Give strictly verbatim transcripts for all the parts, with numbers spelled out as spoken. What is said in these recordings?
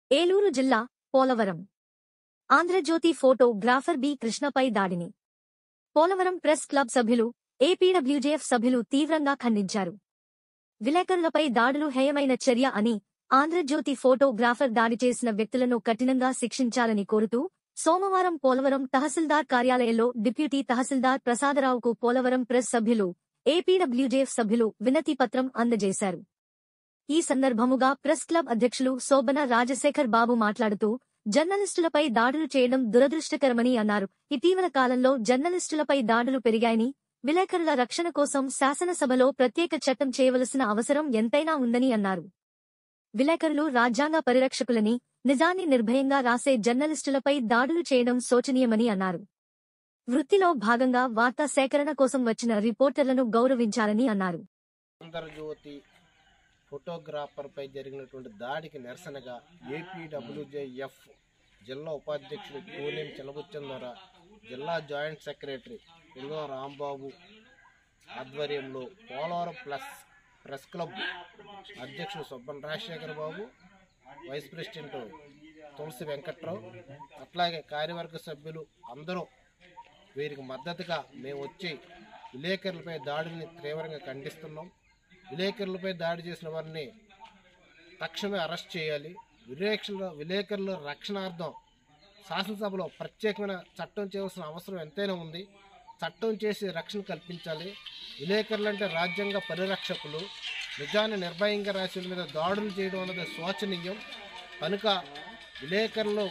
ఏలూరు జిల్లా Polavaram Andhrajyothy photographer B కృష్ణపై దాడిని పోలవరం ప్రెస్ క్లబ్ సభ్యులు ఏపీడబ్ల్యూజేఎఫ్ సభ్యులు తీవ్రంగా ఖండించారు. విలేకరులపై దాడులు హేయమైన చర్య అని, ఆంధ్రజ్యోతి ఫోటోగ్రాఫర్ దాడి చేసిన వ్యక్తులను కఠినంగా శిక్షించాలని కోరుతూ సోమవారం పోలవరం తహసీల్దార్ కార్యాలయంలో డిప్యూటీ తహసీల్దార్ ప్రసాదరావుకు పోలవరం ప్రెస్ సభ్యులు, ఏపీడబ్ల్యూజేఎఫ్ సభ్యులు వినతి పత్రం అందజేశారు. ఈ సందర్భముగా ప్రెస్ క్లబ్ అధ్యక్షులు శోభన రాజశేఖర్ బాబు మాట్లాడుతూ, జర్నలిస్టులపై దాడులు చేయడం దురదృష్టకరమని అన్నారు. ఇటీవల కాలంలో జర్నలిస్టులపై దాడులు పెరిగాయని, విలేకరుల రక్షణ కోసం శాసనసభలో ప్రత్యేక చట్టం చేయవలసిన అవసరం ఎంతైనా ఉందని అన్నారు. విలేకరులు రాజ్యాంగ పరిరక్షకులని, నిజాన్ని నిర్భయంగా రాసే జర్నలిస్టులపై దాడులు చేయడం శోచనీయమని అన్నారు. వృత్తిలో భాగంగా వార్తా సేకరణ కోసం వచ్చిన రిపోర్టర్లను గౌరవించాలని అన్నారు. ఆంధ్రజ్యోతి ఫోటోగ్రాఫర్పై జరిగినటువంటి దాడికి నిరసనగా ఏపీడబ్ల్యూజేఎఫ్ జిల్లా ఉపాధ్యక్షుడు కూనేం చిలబుచ్చం ద్వారా జిల్లా జాయింట్ సెక్రటరీ పుల్లం రాంబాబు ఆధ్వర్యంలో పోలవరం ప్లస్ ప్రెస్ క్లబ్ అధ్యక్షుడు సుబ్బన్ రాజశేఖర్ బాబు, వైస్ ప్రెసిడెంట్ తులసి వెంకట్రావు, అట్లాగే కార్యవర్గ సభ్యులు అందరూ వీరికి మద్దతుగా మేము వచ్చి విలేకరులపై దాడిని తీవ్రంగా ఖండిస్తున్నాం. విలేకరులపై దాడి చేసిన వారిని తక్షణమే అరెస్ట్ చేయాలి. విలేకరుల విలేకరుల రక్షణార్థం శాసనసభలో ప్రత్యేకమైన చట్టం చేయవలసిన అవసరం ఎంతైనా ఉంది. చట్టం చేసి రక్షణ కల్పించాలి. విలేకరులు అంటే రాజ్యాంగ పరిరక్షకులు. నిజాన్ని నిర్భయంగా రాసిన మీద దాడులు చేయడం అనేది శోచనీయం. కనుక విలేకరులు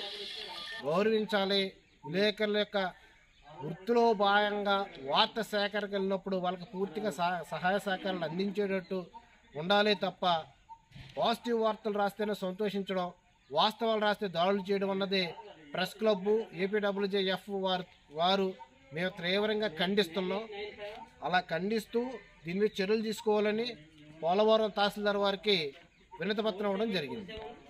గౌరవించాలి. విలేకరుల యొక్క వృత్తిలో భాగంగా వార్త సేకరణకు వెళ్ళినప్పుడు వాళ్ళకి పూర్తిగా సహాయ సహకారాలు అందించేటట్టు ఉండాలి తప్ప పాజిటివ్ వార్తలు రాస్తేనే సంతోషించడం, వాస్తవాలు రాస్తే దాడులు చేయడం అన్నది ప్రెస్ క్లబ్ ఏపీడబ్ల్యూజేఎఫ్ వారు వారు మేము తీవ్రంగా ఖండిస్తున్నాం. అలా ఖండిస్తూ దీని మీద చర్యలు తీసుకోవాలని పోలవరం తహసీల్దార్ వారికి వినతి పత్రం ఇవ్వడం జరిగింది.